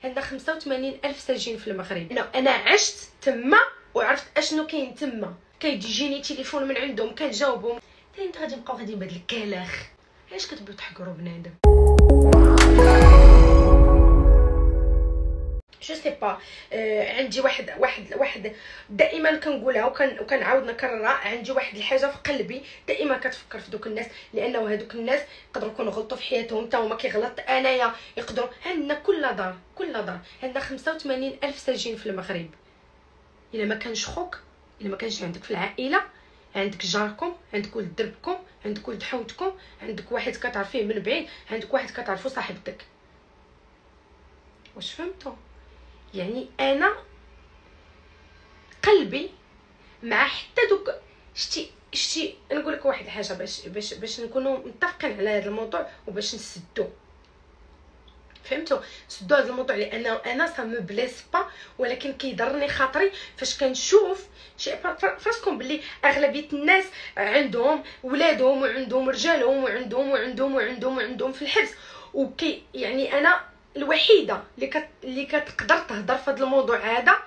عندنا 85 الف سجين في المغرب. انا عشت تما وعرفت اشنو كاين تما. كيجيني تليفون من عندهم كنجاوبهم. انت غادي نبقاو غاديين بهذا الكلاخ؟ علاش كتبغيو تحقروا بنادم؟ جو سي با. عندي واحد دائما كنقولها وكنعاود نكررها. عندي واحد الحاجه في قلبي دائما كتفكر في دوك الناس، لانه هذوك الناس يقدروا يكونوا غلطوا في حياتهم حتى هما كيغلط انايا يقدروا. عندنا كل دار عندنا 85 الف سجين في المغرب. الا ما كانش خوك، الا ما كانش عندك في العائله، عندك جاركم، عندك ولد دربكم، عندك ولد حوتكم، عندك واحد كتعرفيه من بعيد، عندك واحد كتعرفو صاحبتك. واش فهمتوا؟ يعني انا قلبي مع حتى دوك شتي نقول لك واحد الحاجه باش نكونوا متفقين على هذا الموضوع وباش نسدو. فهمتوا؟ نسدو هذا الموضوع لان انا سا مو بليس با، ولكن كيضرني خاطري فاش كنشوف فراسكم باللي اغلبيه الناس عندهم ولادهم وعندهم رجالهم وعندهم في الحبس. وكي يعني انا الوحيده اللي كتقدر تهضر في هذا الموضوع هذا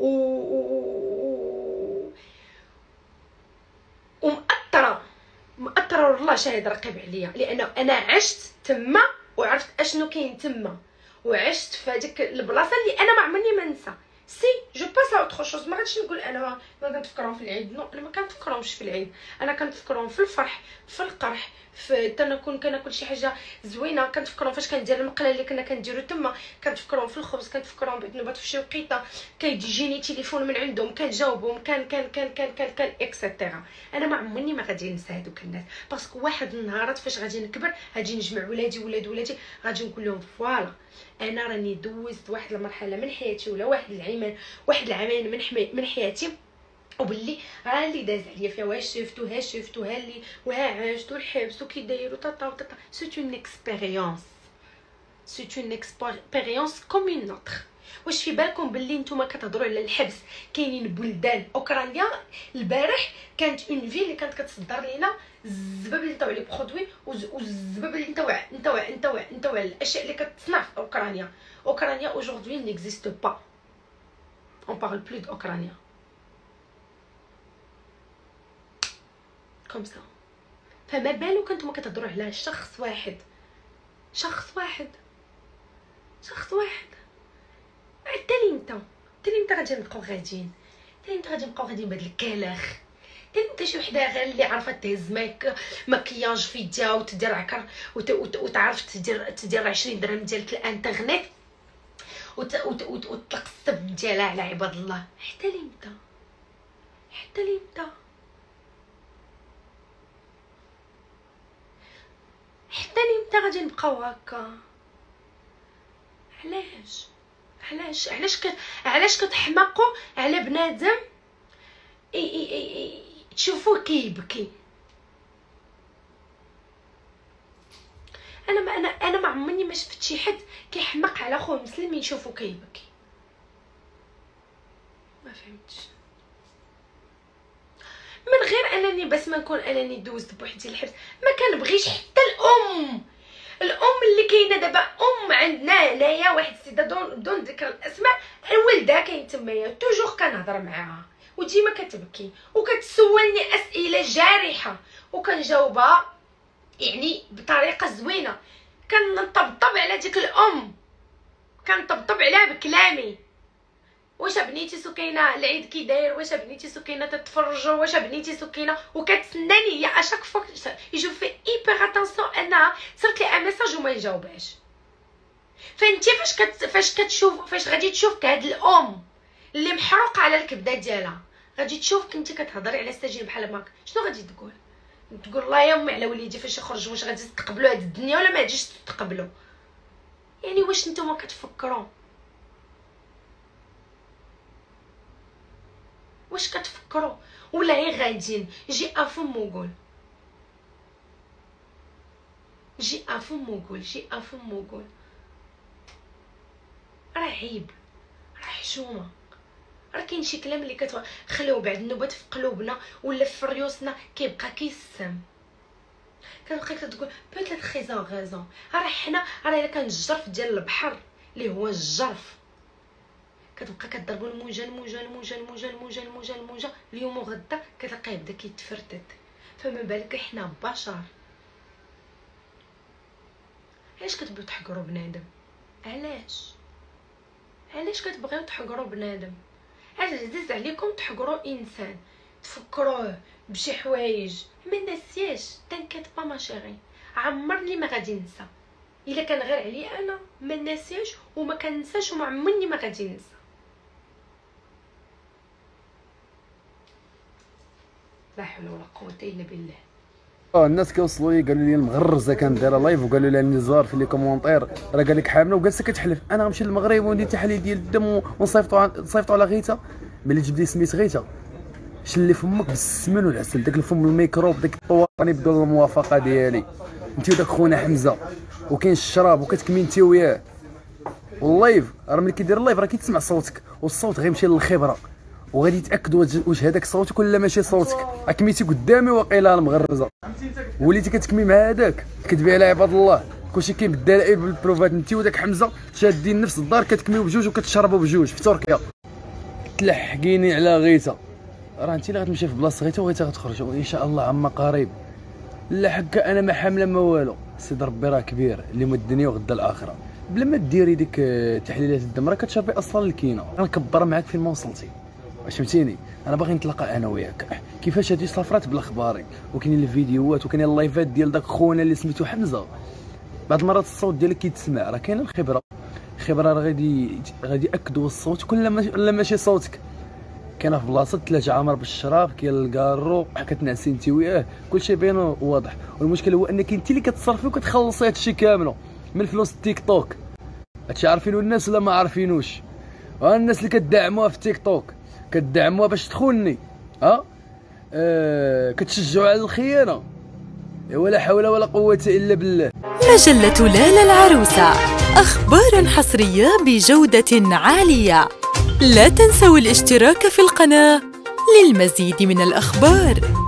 ومأثره والله شاهد رقيب عليا، لانه انا عشت تما وعرفت اشنو كاين تما، وعشت في هذيك البلاصه اللي انا ما عمرني ما ننسى. سي جو باس ا اوتر شوز. ما غاديش نقول انا ما كنتفكرهم في العيد. نو، انا ما كنتفكرهمش في العيد. انا كنتفكرهم في الفرح، في القرح، في تنكون كناكل شي حاجه زوينه. كنتفكرهم فاش كندير المقله اللي كنا كنديرو تما. كنتفكرهم في الخبز، كنتفكرهم بذنوبات في شي وقيته كيجيني تليفون من عندهم كنجاوبهم كان اكسيتيرا. انا ما عمرني ما غادي ننسى هذوك الناس، باسكو واحد النهارات فاش غادي نكبر غادي نجمع ولادي غادي نقول لهم فوالا انا راني دوزت واحد المرحله من حياتي ولا واحد العامين من حياتي، وباللي راه اللي داز عليا فيها واش شفتوها اللي وها عشت والحبس وكي دايروا طاطا سي اون اكسبيريونس كوم اون اوتر. واش في بالكم باللي نتوما كتهضروا على الحبس؟ كاينين بلدان اوكرانيا. البارح كانت اون فيل اللي كانت كتصدر لينا الزباب اللي نتاع لي برودوي والزباب اللي نتاع الاشياء اللي كتصنع في اوكرانيا aujourd'hui n'existe pas. on parle plus d'Ukraine comme ça. فما بالك نتوما كتهضروا على شخص واحد حتى انت غادي نبقاو غاديين بهذا الكلاخ. انت شي وحده غير اللي عارفه تهز مكياج في يدها وتدير عكر وتعرف تدير 20 درهم ديال الانترنت وتطلق السب ديالها على عباد الله. حتى لمتى غادي نبقاو هكا؟ علاش كتحماقوا على بنادم تشوفوه كيبكي؟ انا ما عمرني ما شفت شي حد كيحماق على خوه مسلم يشوفو كيبكي. ما فهمتش. من غير انني بس ما نكون انني دوزت بوحدي الحبس ما كنبغيش حتى الام اللي كاينه دابا عندنا هنايا واحد السيده دون ذكر الاسماء. الولده كاين تمايا توجور كنهضر معاها وديما كتبكي وكتسولني اسئله جارحه وكنجاوبها يعني بطريقه زوينه. كنطبطب على ديك الام، كنطبطب عليها بكلامي. واش بنيتي سكينه العيد كي داير؟ واش بنيتي سكينه تتفرجوا؟ واش بنيتي سكينه؟ وكتسناني هي اشاك فوا يجو في ايبر اتونسيون انها صرت لي ان ميساج وما يجاوبهاش. فانت فاش غادي تشوفك هاد الام اللي محروقه على الكبده ديالها غادي تشوفك انت كتهضري على السجين بحال هكا، شنو غادي تقول الله يا امي على وليدي فاش يخرج؟ واش غادي تقبلوا هاد الدنيا ولا ما غاديش تقبلوا؟ يعني واش نتوما كتفكروا؟ ولا غير غاديين جي افهم وقول راه عيب، راه حشومه، راه كاين شي كلام اللي كتخليو بعد النوبات في قلوبنا ولا في ريوسنا كيبقى كيسم. كتبقى كتقول بوتيت غيزون راه حنا الا كان الجرف ديال البحر اللي هو الجرف. كتبقى كضربو الموجه الموجه الموجه الموجه الموجه الموجه الموجه، اليوم وغدا كتلقاه بدا كيتفرتت. فما بالك حنا بشر؟ علاش كتبغيو تحقروا بنادم؟ علاش كتبغيو تحقروا بنادم؟ عزيز عليكم تحقروا انسان، تفكروه بشي حوايج ما نسياش. تنكت با ما شيري، عمرني ما غادي ننسى. الا كان غير عليا انا ما نسياش وما كننساش وما عمرني ما غادي ننسى. لا حول ولا قوه الا بالله. الناس كيوصلوا لي قالوا لي المغرزه كانت دايره لايف، وقالوا لي النزار في لي كومونتير راه قال لك حامله وجالسه كتحلف انا غنمشي للمغرب وندير تحاليل ديال الدم ونصيفطوا على غيتا. ملي جبدي سميت غيتا شلي فمك بالسمن والعسل، داك الفم الميكروب داك الطواني بدون الموافقه ديالي انت وداك خونا حمزه، وكاين الشراب وكتكمي انت وياه. واللايف راه ملي كيدير اللايف راه كيتسمع صوتك، والصوت غيمشي للخبره وغادي يتاكد واش هذاك صوتك ولا ماشي صوتك. كميتي قدامي واقيلا المغرزه وليتي كتكمي مع هذاك كتبيع على عباد الله. كلشي كاين بالدلائل بالبروفات. انت وداك حمزه شادين نفس الدار كتكميو بجوج وكتشربوا بجوج في تركيا. تلحقيني على غيتا، راه انت اللي غتمشي في بلاصه غيتا وغيتا غتخرج وان شاء الله عما قريب. لا حكا انا ما حامله ما والو. سيد ربي راه كبير اللي مد الدنيا وغدا الاخره. بلا ما ديري ديك تحليلات الدم راه كتشافي اصلا الكينه. غنكبر معاك فين ما وصلتي، فهمتيني؟ انا باغي نتلاقى انا وياك كيفاش هادي صافرات بالاخباري، وكاينين الفيديوهات وكاينين اللايفات ديال داك خونا اللي سميتو حمزه. بعض المرات الصوت ديالك كيتسمع، راه كاينه الخبره راه غادي ياكدوا الصوت كل ما ماشي صوتك. كاينه في بلاصه 3 عامر بالشراب، كاين الكارو كتنعسي انت وياه، كلشي باين وواضح. والمشكل هو انك انت اللي كتصرفي وكتخلصي هادشي كامله من فلوس التيك توك. هادشي عارفينو الناس ولا ما عارفينوش؟ الناس اللي كتدعموها في تيك توك كتدعموها باش تخونني، كتشجعوا على الخيانه. ولا حول ولا قوه الا بالله. مجلة لالا العروسة، أخبار حصرية بجودة عالية. لا تنسوا الاشتراك في القناة للمزيد من الأخبار.